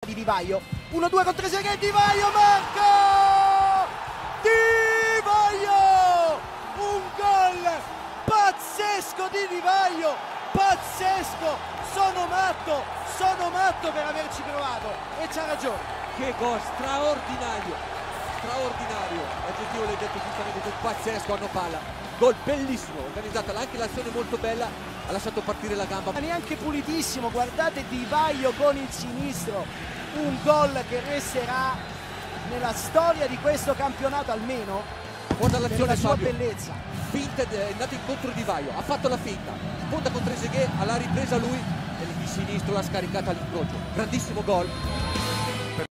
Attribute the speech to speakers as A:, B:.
A: di Di Vaio. 1-2 con Trezeguet, Di Vaio, Marco! Di Vaio! Un gol pazzesco di Vaio, pazzesco! Sono matto per averci provato e c'ha ragione.
B: Che gol straordinario, straordinario, l'aggettivo l'hai detto giustamente tu, pazzesco, hanno palla, gol bellissimo, organizzata anche l'azione molto bella, ha lasciato partire la gamba.
A: Neanche pulitissimo, guardate Di Vaio con il sinistro, un gol che resterà nella storia di questo campionato almeno,
B: guarda
A: per
B: l'azione
A: la sua
B: Fabio,
A: bellezza.
B: finta, è andato incontro Di Vaio, ha fatto la finta, sponda con Trezeguet, alla ripresa lui e di sinistro l'ha scaricata all'incrocio, grandissimo gol.